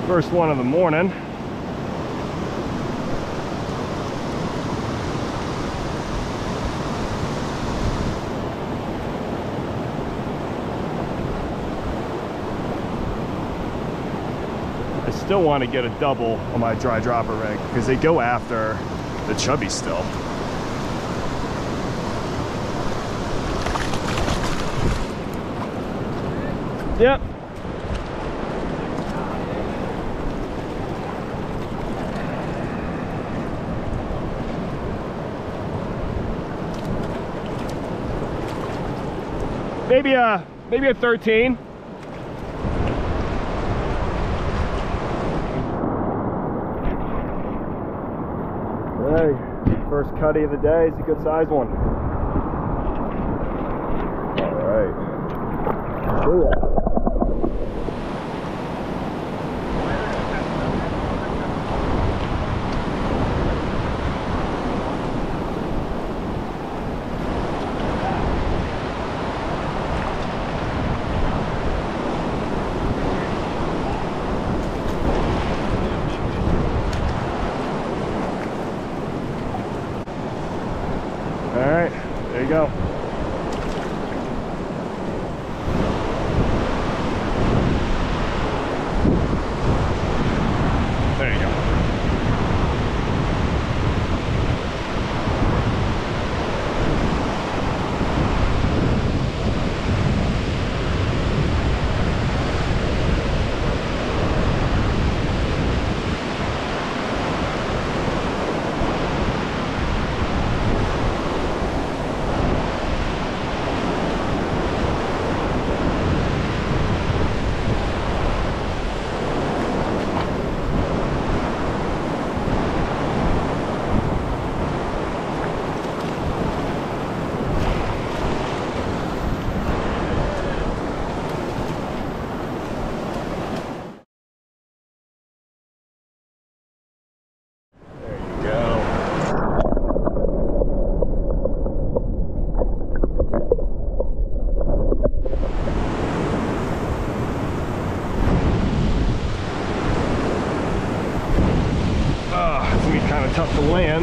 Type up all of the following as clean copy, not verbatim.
First one of the morning. I still want to get a double on my dry dropper rig because they go after the chubby still. Yep. Maybe a 13. Hey, first cutty of the day is a good sized one. All right. See ya. All right, there you go. There you go. It's gonna be kind of tough to land.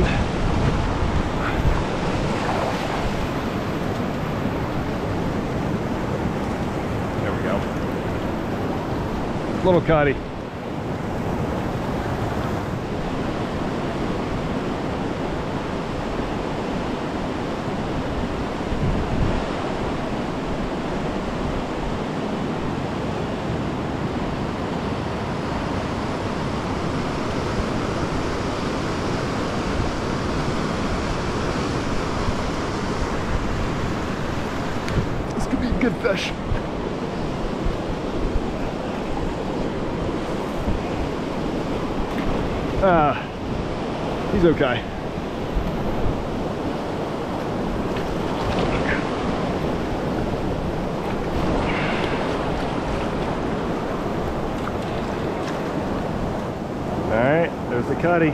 There we go. Little cutty. Good fish. He's okay. All right, there's the cutty.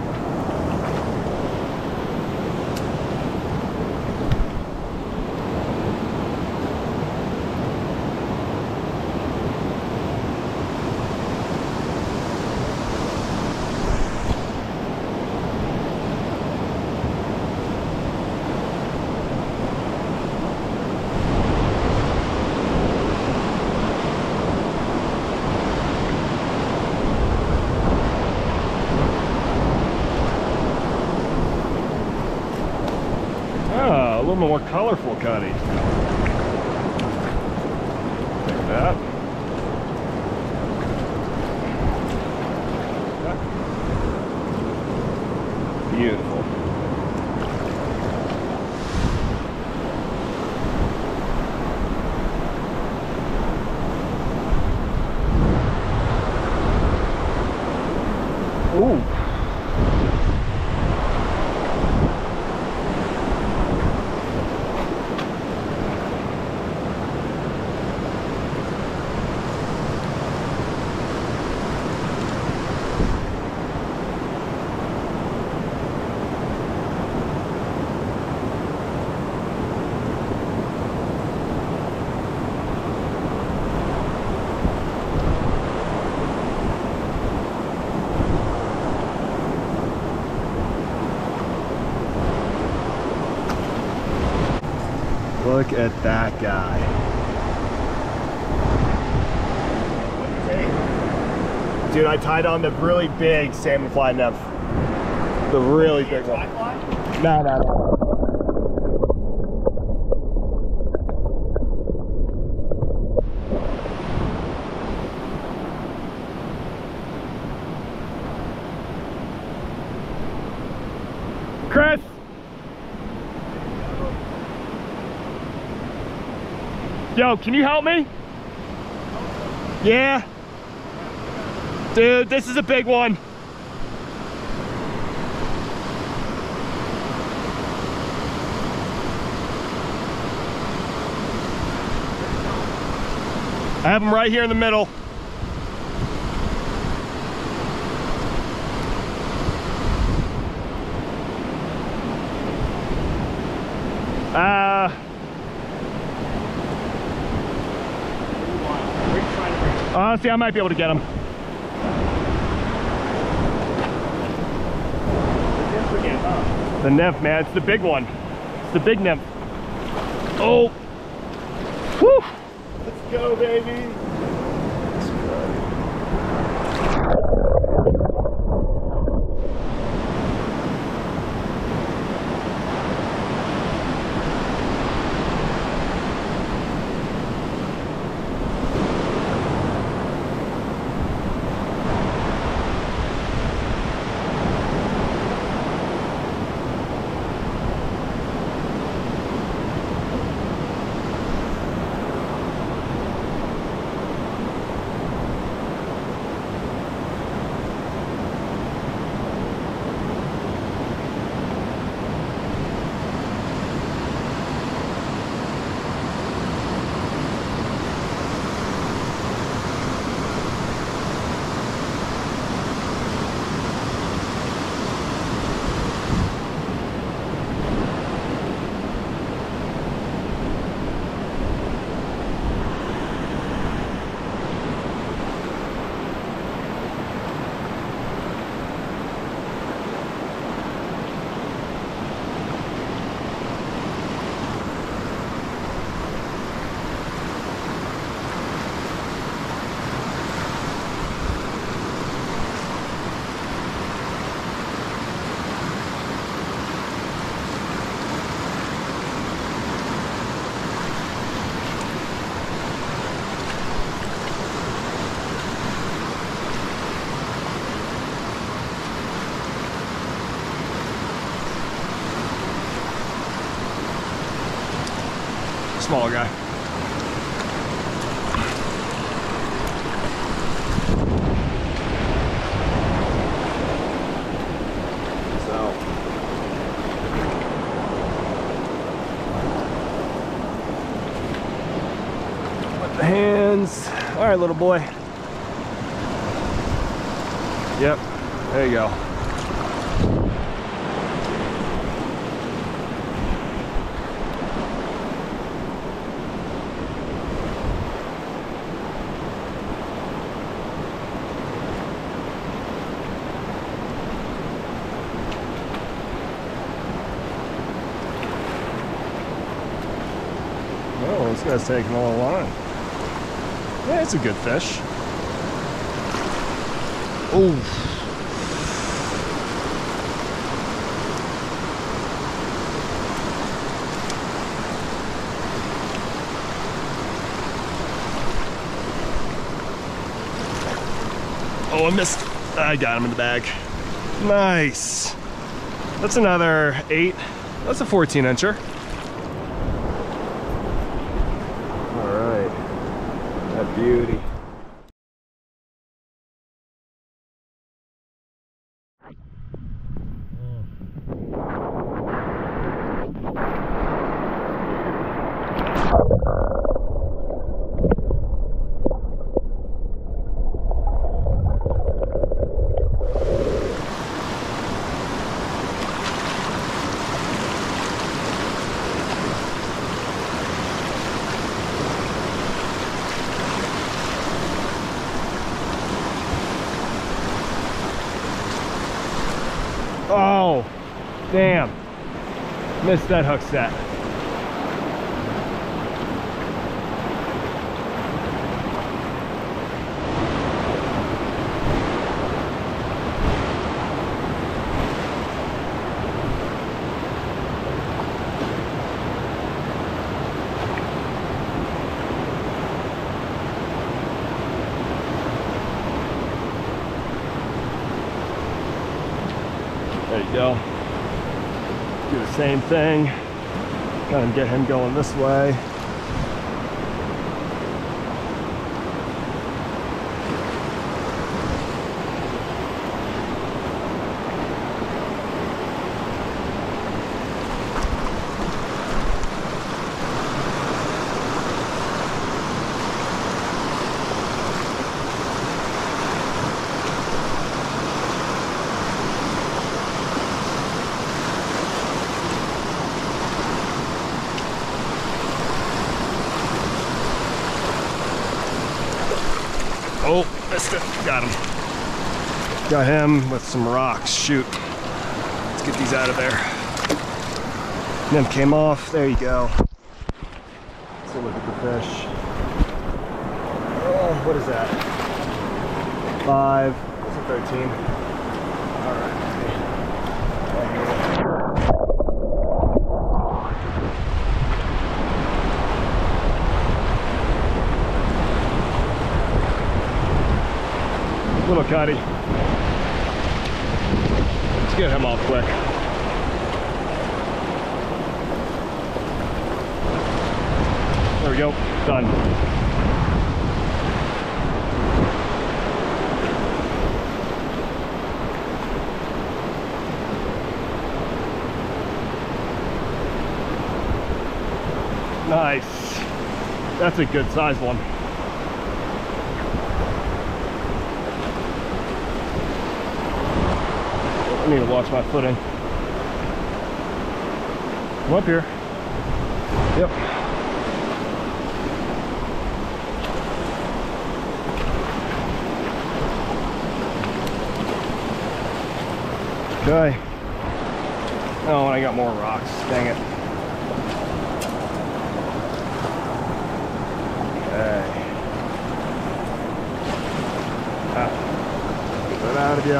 A little more colorful cutty. Take that. Beautiful. Ooh. Look at that guy. Dude, I tied on the really big salmon fly nymph. The really big one. No, no, no. Chris! Yo, can you help me? Yeah. Dude, this is a big one. I have him right here in the middle. Honestly, I might be able to get him. The nymph, man, it's the big one. It's the big nymph. Oh! Woo! Let's go, baby! Smaller guy. So. Put the hands. All right, little boy. Yep, there you go. Oh, this guy's taking a little line. Yeah, it's a good fish. Oh. Oh, I missed. I got him in the bag. Nice. That's another 8. That's a 14-incher. That beauty. Oh, damn. Missed that hook set. you go. Do the same thing. Kind of get him going this way. Oh, missed it. Got him. Got him with some rocks. Shoot. Let's get these out of there. Nymph came off. There you go. Let's look at the fish. Oh, what is that? 5. What's a 13? All right. Little cutty. Let's get him off quick. There we go. Done. Nice. That's a good size one. I need to watch my footing. Come up here. Yep. Okay. Oh, and I got more rocks. Dang it. Okay. Get that out of you.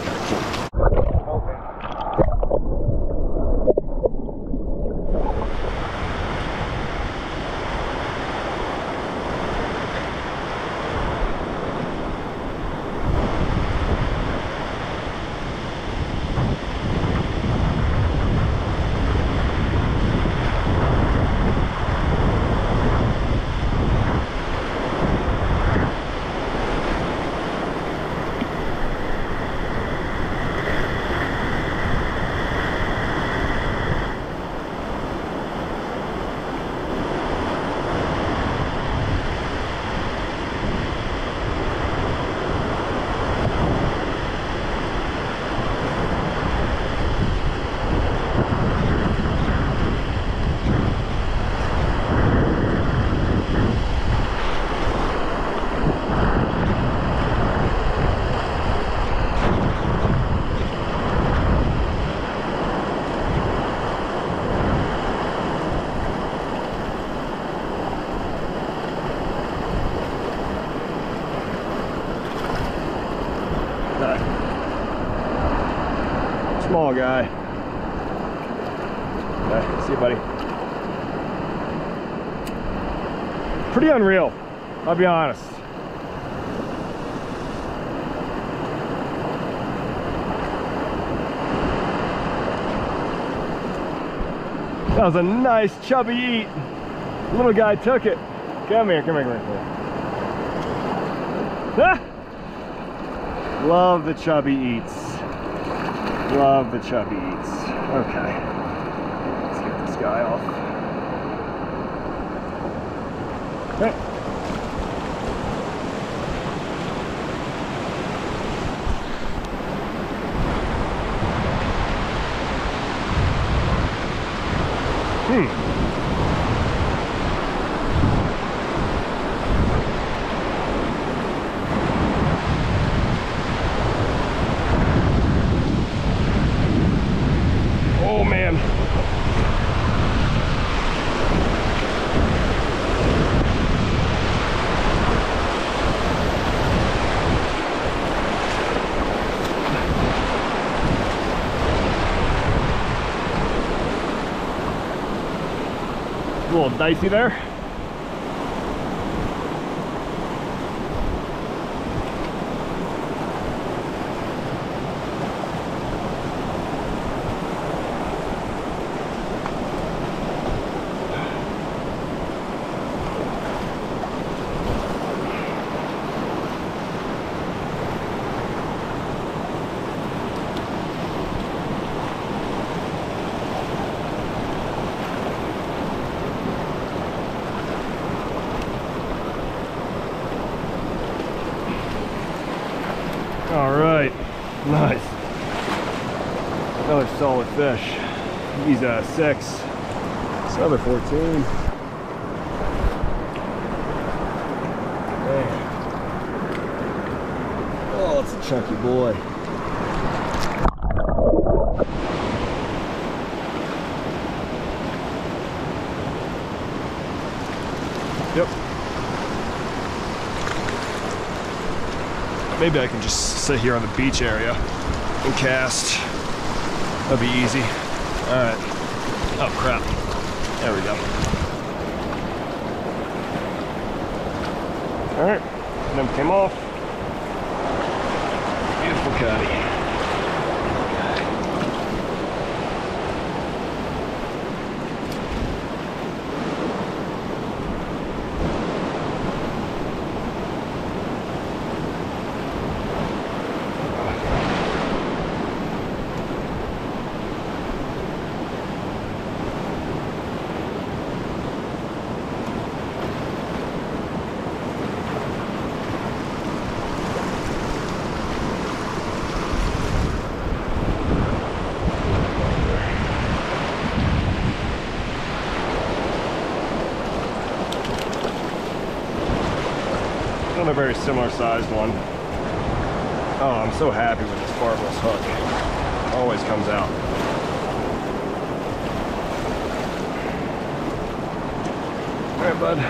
Small guy. Okay, see you, buddy. Pretty unreal, I'll be honest. That was a nice chubby eat. Little guy took it. Come here, come here, come here. Ah! Love the chubby eats. Love the chubby eats. Okay. Let's get this guy off. Okay. Oh man. A little dicey there. All right, nice. Another solid fish. He's 6. It's another 14. Man. Oh, it's a chunky boy. Yep. Maybe I can just sit here on the beach area and cast. That'd be easy. All right. Oh crap. There we go. All right. And then came off. Beautiful caddy. A very similar sized one. Oh, I'm so happy with this barbless hook. Always comes out. All right, bud.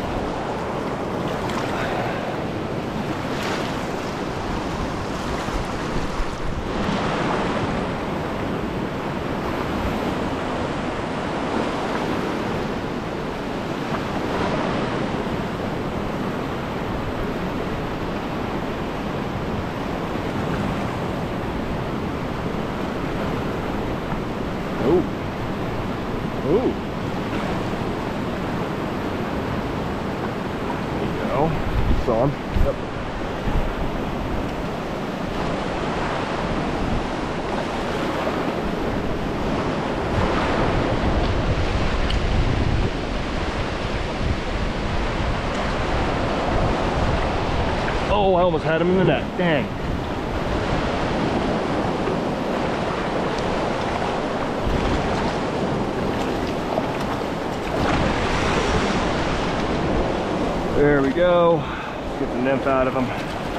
Ooh. Ooh. There you go. It's on. Yep. Oh, I almost had him in the net. Dang. There we go. Let's get the nymph out of him.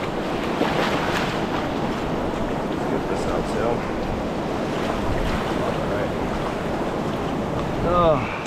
Let's get this out too. All right. Oh.